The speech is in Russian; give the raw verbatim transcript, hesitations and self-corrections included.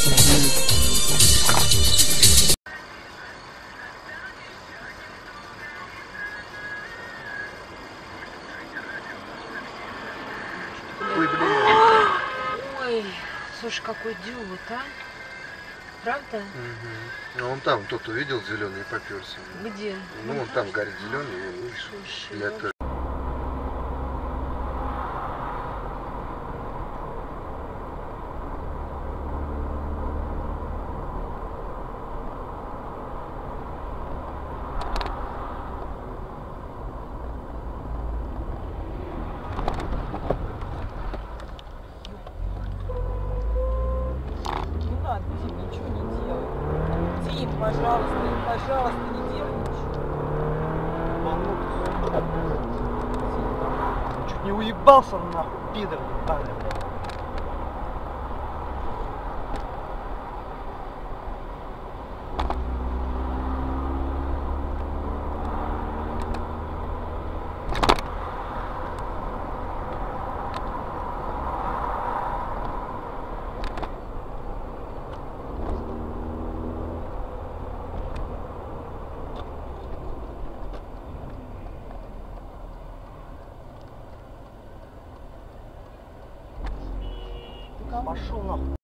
Ой, блин. Ой, слушай, какой дюбот, а? Правда? Угу. Ну он там, тот увидел зеленый и поперся. Где? Ну он там горит зеленый, вон, видишь? Слушай, Я ну... тоже. Ничего не делай. Тим, пожалуйста, пожалуйста, не делай ничего. Чуть не уебался нахуй, пидор. Пошел нахуй.